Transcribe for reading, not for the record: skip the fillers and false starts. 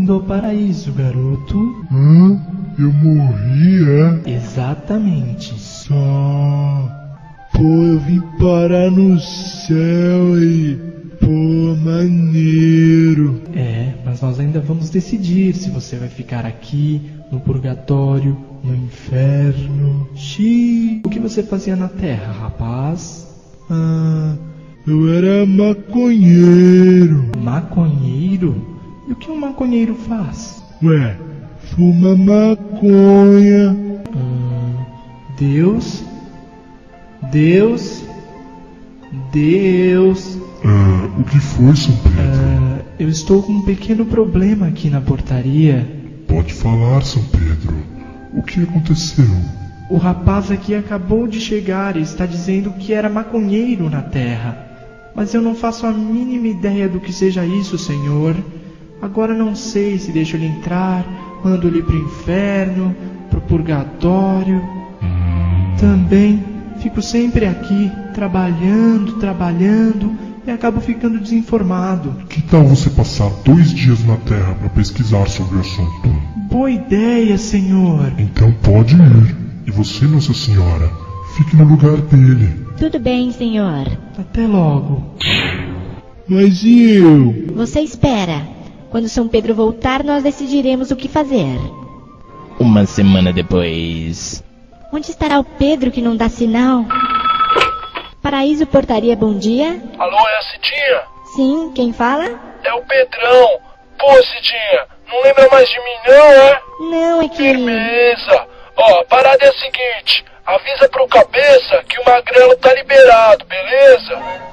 Bem-vindo ao paraíso, garoto. Hã? Eu morri, é? Exatamente. Só... Pô, eu vim parar no céu e... Pô, maneiro. Mas nós ainda vamos decidir se você vai ficar aqui, no purgatório, no inferno. Xiii. O que você fazia na Terra, rapaz? Eu era maconheiro. Maconheiro? E o que um maconheiro faz? Ué, fuma maconha. Deus? O que foi, São Pedro? Eu estou com um pequeno problema aqui na portaria. Pode falar, São Pedro. O que aconteceu? O rapaz aqui acabou de chegar e está dizendo que era maconheiro na Terra. Mas eu não faço a mínima ideia do que seja isso, senhor. Agora não sei se deixo ele entrar, mando ele pro inferno, pro purgatório. Também fico sempre aqui, trabalhando, e acabo ficando desinformado. Que tal você passar 2 dias na Terra para pesquisar sobre o assunto? Boa ideia, senhor. Então pode ir. E você, Nossa Senhora, fique no lugar dele. Tudo bem, senhor. Até logo. Mas e eu? Você espera. Quando São Pedro voltar, nós decidiremos o que fazer. Uma semana depois... Onde estará o Pedro que não dá sinal? Paraíso Portaria, bom dia. Alô, é a Cidinha? Sim, quem fala? É o Pedrão. Pô, Cidinha, não lembra mais de mim não, é? Não, é que... Firmeza. Ó, a parada é a seguinte. Avisa pro cabeça que o magrelo tá liberado, beleza?